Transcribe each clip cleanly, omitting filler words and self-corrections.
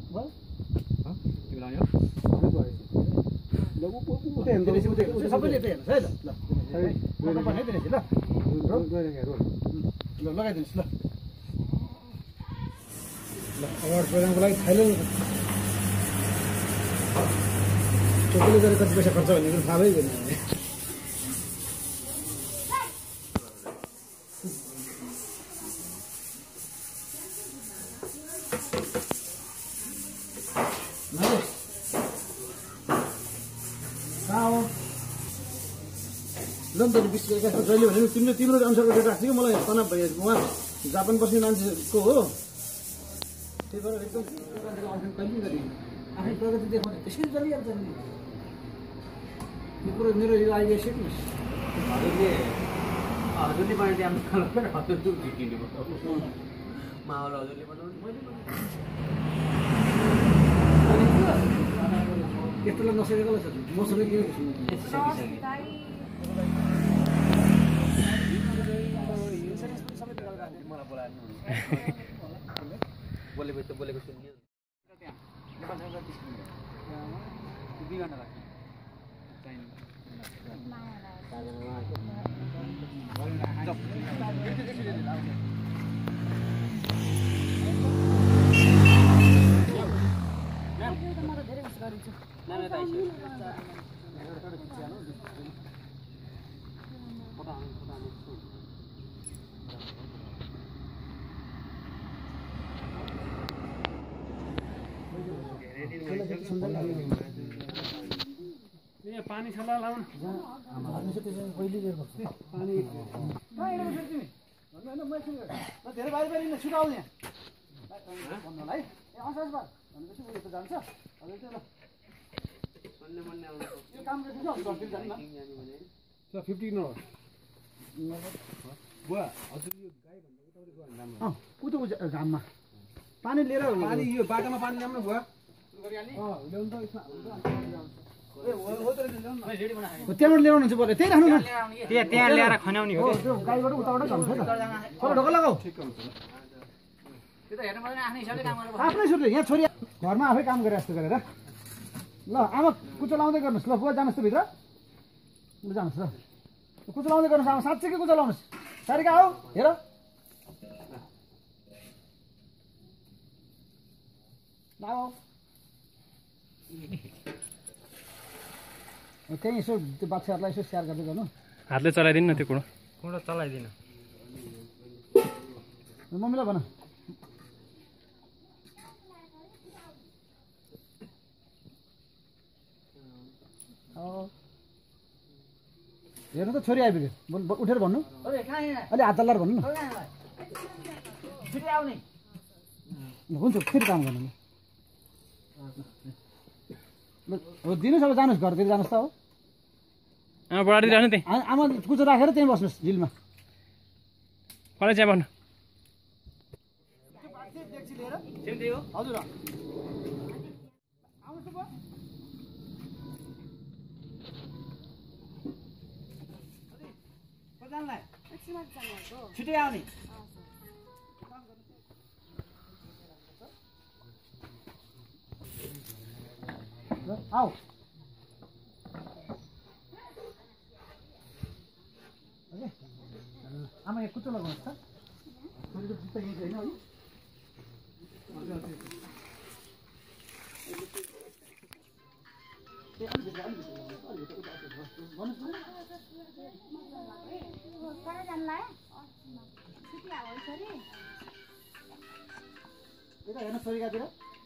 सबैले त्यही हेर्नुहोस् है ल बनाइदिनुहोस् ल लगाइदिनुहोस् ल ल अवार्ड प्रोग्रामको लागि थाइल्यान्ड टोटली गरेर कति पैसा खर्च भन्ने कुरो थाहा भइगयो नि लन्डन विश्वका जहिले भने तिम्रो अनुसारको डेटा थियो मलाई तनाव भइरहेको उहाँ जापान बस्ने मान्छेको हो त्यही भएर एकदम कहिले गरी आफै प्रगति देखाउने त्यसरी चलिहाल्छ नि यो कुरो मेरो यो आइडिया सिक्नुहोस् हजुरले बनाइदिए हजुर झिकिनु माहौल हजुरले बनाउनु यस्तोलाई नसकेको छ मसँग के बोलेको सुन्यो पानी छला लाउन पहिले पानी धेरै बारी बारी छुटाउने भन्नुलाई जान्छ घाममा पानी लिएर पानी यो बाटोमा पानी ल्याउनु भयो त्यहाँबाट ल्याउनु हुन्छ पर्यो त्यही राख्नु न त्यहाँ ल्याएर खनाउने हो गाईबाट उताबाट झन्छ ढोका लगाऊ आफ्नै छोरीले यहाँ छोरी घरमा आफै काम गरे जस्तो गरेर ल आमा कुचो लाउँदै गर्नुहोस् ल बुवा जानुहोस् त भित्र जानुहोस् ल कुचो लाउँदै गर्नुहोस् आमा साँच्चैकै कुचो लाउनुहोस् सारिका आऊ हेर त्यही यसो त्यो बाच्छाहरूलाई यसो स्याहार गर्दै गर्नु हातले चलाइदिनु न त्यो कुरो चलाइदिनु मम्मीलाई भन हेर्नु त छोरी आइपुग्यो उठेर भन्नु अलि हात तल्लाएर भन्नु न हुन्छ फेरि काम गर्नु हो दिनुहोस् अब जानुहोस् घरतिर जानुहोस् त हो बढाइदिइ राख्नु त्यही आमा कुचो राखेर त्यहीँ बस्नुहोस् झिलमा मलाई चाहिँ भन्नु हजुर छिटै आउने आऊ आमा यहाँ कुचो लगाउनुहोस् त छोरीको जुत्ता यही छैन है यता हेर्नुहोस् छोरीकातिर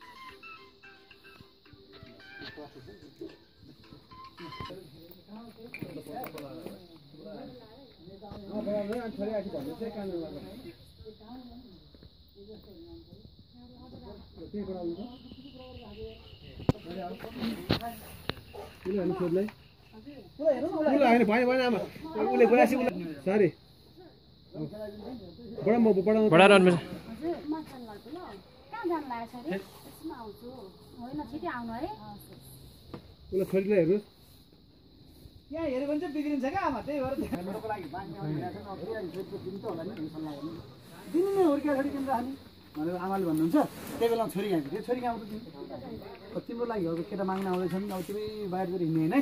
छोरीलाई हेर्नुहोस् यहाँ हेऱ्यो भने चाहिँ बिग्रिन्छ क्या आमा त्यही भएर दिनु नै हुर्किया छोरी किन राख्ने भनेर आमाले भन्नुहुन्छ त्यही बेला छोरी यहाँ थियो छोरी कहाँ आउँछ तिम्रो लागि अब केटा माग्न आउँदैछन् अब तिमी बाहिरतिर हिँड्ने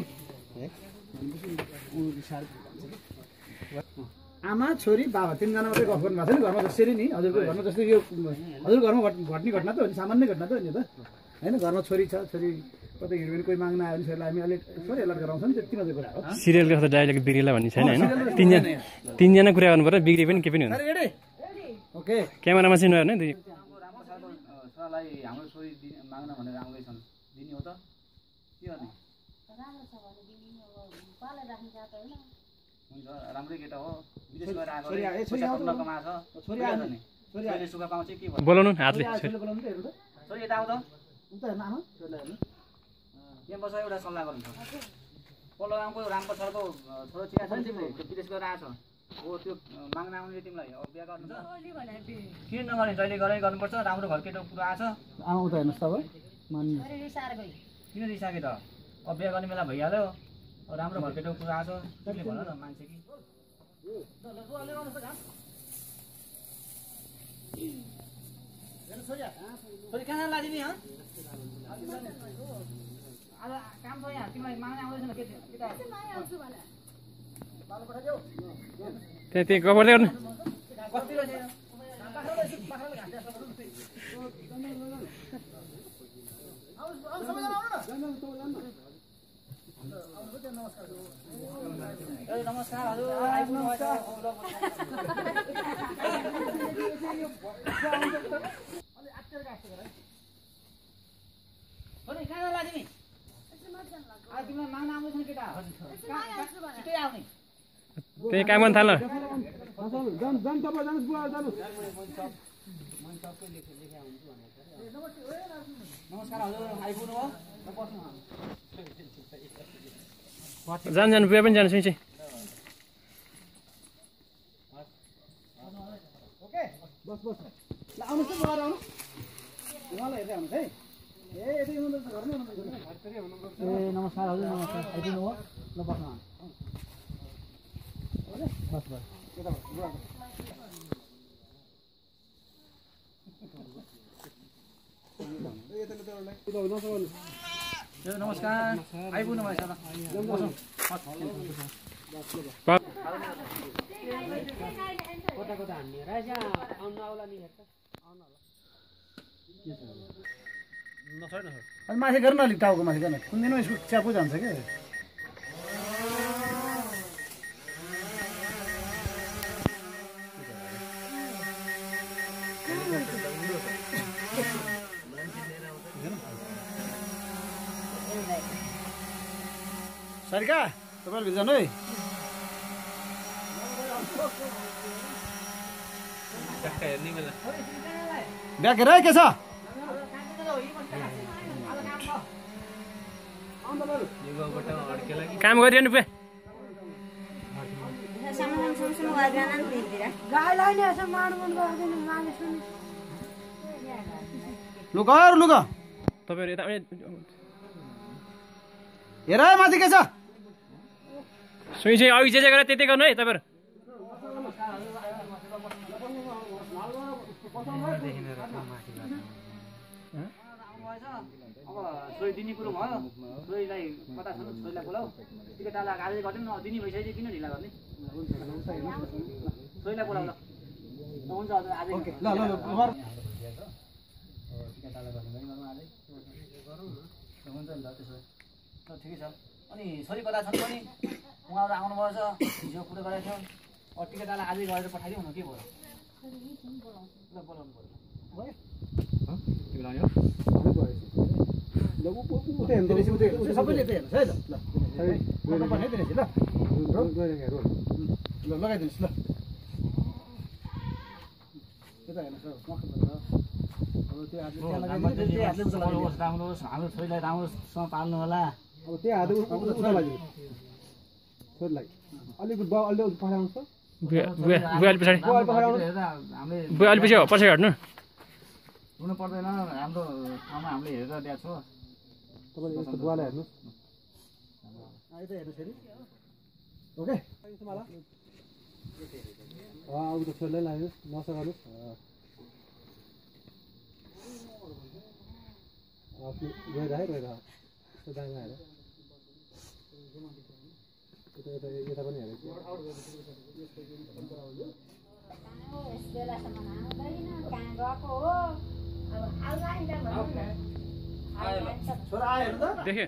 होइन आमा छोरी बाबा तिनजना मात्रै गफ गर्नु भएको छ नि घरमा जसरी नि हजुरको घरमा जस्तै यो हजुर घरमा घट्ने घटना त हो नि सामान्य घटना त हो नि त होइन घरमा छोरी छ छोरी कतै हिँड्यो भने कोही माग्न आयो भने छोरीलाई हामी अलिक छोरी अलर्ट गराउँछौँ नि त्यति मात्रै कुरा हो सिरियलको त डाइलग बिग्रिला भन्ने छैन होइन तिनजना कुरा गर्नु पर्यो बिग्रे पनि केही पनि हुँदैन ओके क्यामेरामा चाहिँ नहेर्ने दुई छोरालाई हाम्रो छोरी माग्न भनेर आउँदैछन् दिने हो त के गर्ने हुन्छ राम्रै केटा हो विदेश गएर आएको छोरीले सुख पाउँछ के भयो बोलाउनु हातले छोरी यता आउँछ यहाँ बस एउटा सल्लाह गर्नु छ पल्लो गाउँको रामको सरको छोरो चिना छ नि तिमीले त्यो विदेश गएर आएको हो त्यो माग्न आउने तिमीलाई अब बिहा गर्नु छ किन नगर्ने जहिले गरे गर्नुपर्छ राम्रो घर केटो कुरा आएको छ आउँदा हेर्नुहोस् त अब किन रिसाके त अब बिहा गर्ने बेला भइहाल्यो राम्रो घर केटो कुरा आएको छ तिमीले भन न मान्छे कि छोरी कहाँ लाग्यो नि आज काम छ यहाँ तिमीलाई माग्न आउँदैछ केटा त्यही गफ गर्दै गर्नु नमस्कार हजुर आइपुग्नु भएको कहाँ लाग्यो नि आज तिमीलाई माग्न आउँदैछ केटा छिटै आउने त्यही काम गर्न थाल नमस्कार हजुर आइपुग्नु हो जानु बुवा पनि जानु सुइँ ओके बस बस ल आउनुहोस् न आउनु उहाँलाई हेर्दै आउनुहोस् है ए नमस्कार हजुर नमस्कार आइपुग्नु हो ल बस्नु बस बस नमस्कार आइपुग्नु भएछ कता कता हान्ने माथि गर्नु न अलिक टाउको माथि गर्नु कुन दिनमा यसको च्यापो जान्छ क्या सरिका तपाईँले भिजाउनु है ब्याग हेर के छ काम गरिरहनु बुवा लुक लुक तपाईँहरू यता हेर माथि के छ सुई चाहिँ अघि जे गरेर त्यतै गर्नु है तपाईँहरू अब छोरी दिने कुरो भयो छोरीलाई कता छ छोरीलाई बोलाऊ टिकटालाई आज गर्दैन न दिने भइसक्यो किन ढिला गर्ने छोरीलाई बोलाऊ ल हुन्छ हजुर आज ल ल टिकटालाई गर्ने आजै हुन्छ नि त त्यसो भए ठिकै छ अनि छोरी कता छन् पनि उहाँहरू आउनुपर्छ हिजो कुरो गरेको थियो अब टिकटालाई आजै गरेर पठाइदिउँ न के भयो ल बोलाउनु पर्यो सबैले त्यही हेर्नुहोस् है ल लगाइदिनुहोस् ल त्यता हेर्नुहोस् हाम्रो छोरीलाई राम्रोसँग पाल्नु होला अब त्यही हात छोरीलाई अलिक अलि पठाउनुहोस् त बुवा अलि पछाडि बुवा अलि पछि पछि हट्नु हुनु पर्दैन हाम्रो ठाउँमा हामीले हेरेर दिएको छ तपाईँले यस्तो बुवालाई हेर्नुहोस् यता हेर्नुहोस् फेरि ओके अब त छोरीलाई लाग्नुहोस् नसगाल्नुहोस् यता पनि हेरेको छोरा आयो त देखे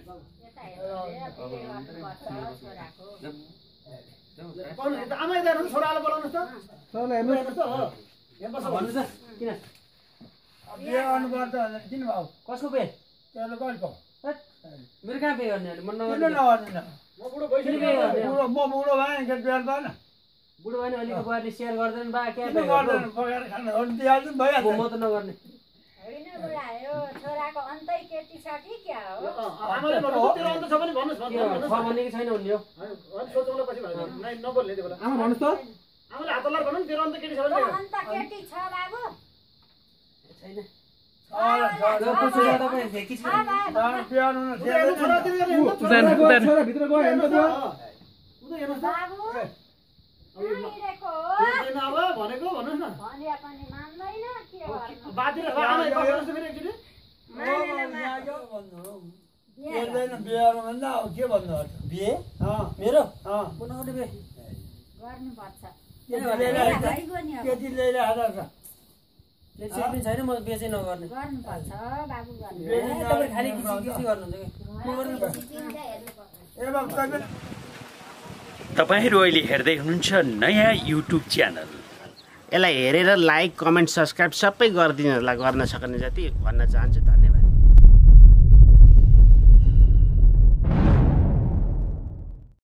आमा यता हेर्नु छोरालाई बोलाउनुहोस् त छोरालाई हेर्नुहोस् त यहाँ बस भन्नुहोस् त किन बिहे गर्नुपर्छ किन भाउ कसको पे त्यसले गल्प मेरो कहाँ पे गर्ने मन किन नगर्ने नगर्दैन म बुढो भइसक्यो म बुढो भएँ के बिहे गर्दैन बुढो भयो भने अलिक बुहारीले सेयर गर्दैन बा क्या किन गर्दैन पकाएर खान हो नि दिइहाल्छु नि भइहाल्छ म त नगर्ने होइन बुढा यो छोराको अन्तै केटी छ कि क्या हो आमाले भन्नु तेरो अन्त छ भने भन्नुहोस् छ भने कि छैन भन्ने हो अनि सोचौँला पछि भन्नु नाइ नबोल्ने त्यो बेला आमा भन्नुहोस् त आमाले हात लाएर भन्नु नि तेरो अन्त केटी छ भने अन्त केटी छ बाबु छैन छोरा भित्र गयो हेर्नु त उता हेर्नुहोस् त बाबु हिँडेको अब भनेको भन्नुहोस् न भने पनि मान्दैन के गर्नु बातिर आमा हेर्नुहोस् त फेरि एकचोटि के भन्नु बिहे मेरो म नगर्ने बे गर्नुपर्छ केटी ल्याइरहेको छ केटी पनि छैन म बेचै नगर्ने गर्नुपर्छ बाबु गर्नु तपाईँ खालि किसी गर्नुहुन्छ कि तपाईहरू अहिले हेर्दै हुनुहुन्छ नयाँ युट्युब च्यानल। यसलाई हेरेर लाइक कमेन्ट सब्सक्राइब सबै गरिदिनु होला गर्न सक्ने जति भन्न चाहन्छु। धन्यवाद।